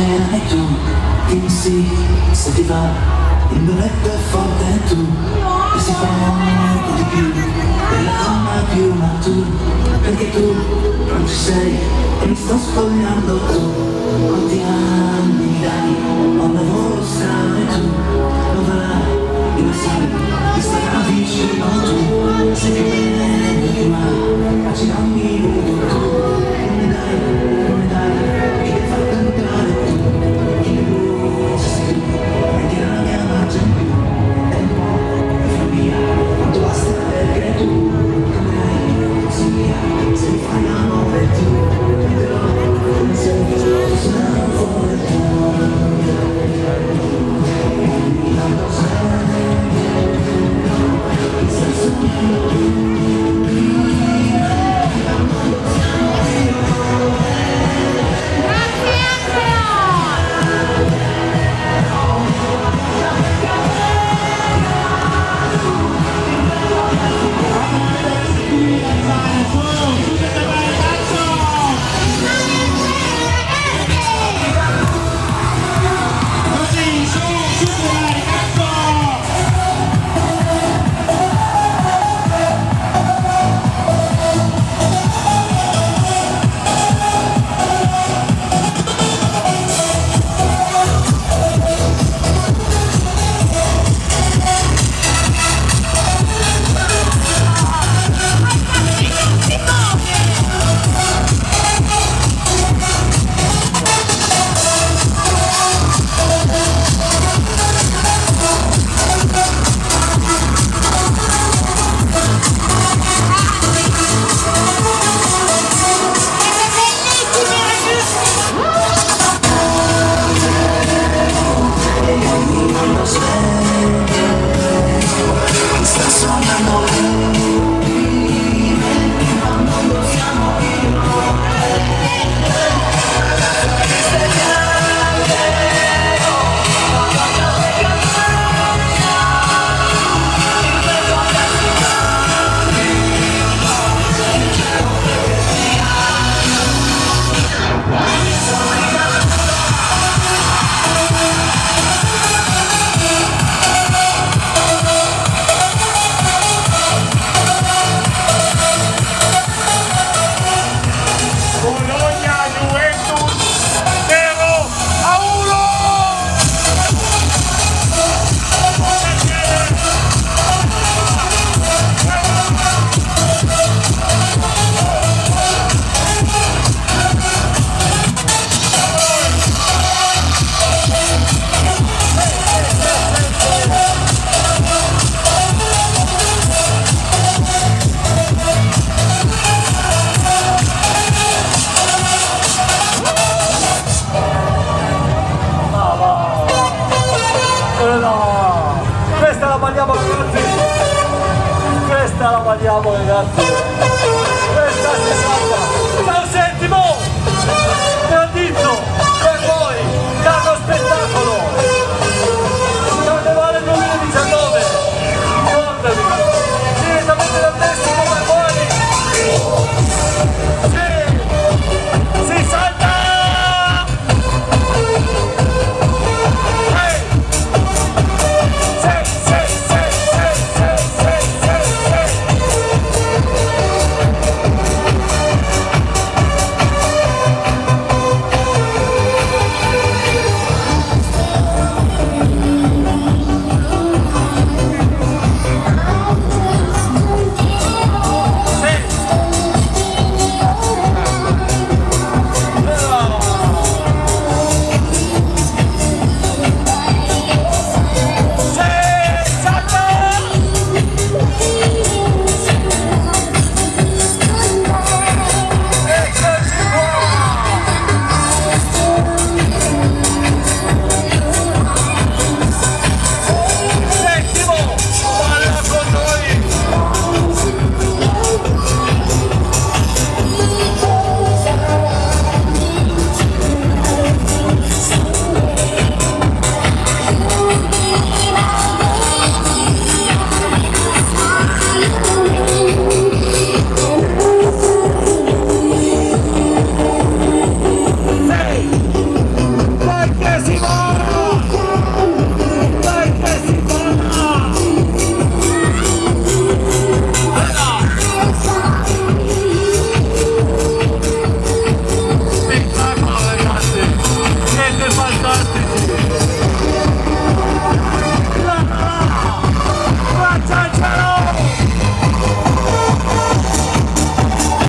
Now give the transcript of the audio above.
cena e tu dimmi se ti va, il muletto è forte e tu e si fa molto di più della donna più, ma tu, perché tu non ci sei e mi sto spogliando tu. Quanti anni mi dai, ho un lavoro strano e tu non vai, io lo sai, mi stai vicino tu, sei più bene che mai, ma ci non mi vedo tu, non mi dai, che ti fa cantare tu, che mi vuoi sei tu, metti la mia marcia in più, è un po' di famiglia, quanto basta perché tu, cambierai, sei mia, se mi fai amore tu, vedrò come sei, sono fuori tu, Questa la balliamo ragazzi, questa la balliamo ragazzi, questa si salva. Ciao Settimo, Grandizzo.